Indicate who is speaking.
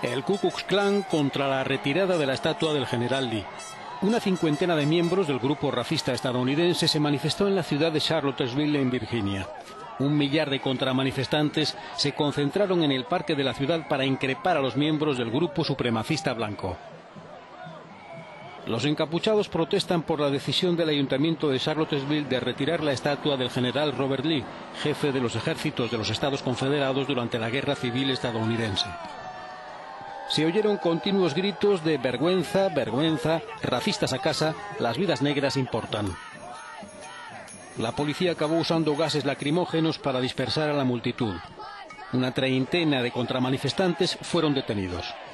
Speaker 1: El Ku Klux Klan contra la retirada de la estatua del general Lee. Una cincuentena de miembros del grupo racista estadounidense se manifestó en la ciudad de Charlottesville, en Virginia. 1 millar de contramanifestantes se concentraron en el parque de la ciudad para increpar a los miembros del grupo supremacista blanco. Los encapuchados protestan por la decisión del ayuntamiento de Charlottesville de retirar la estatua del general Robert Lee, jefe de los ejércitos de los Estados Confederados durante la Guerra Civil estadounidense. Se oyeron continuos gritos de vergüenza, vergüenza, racistas a casa, las vidas negras importan. La policía acabó usando gases lacrimógenos para dispersar a la multitud. Una treintena de contramanifestantes fueron detenidos.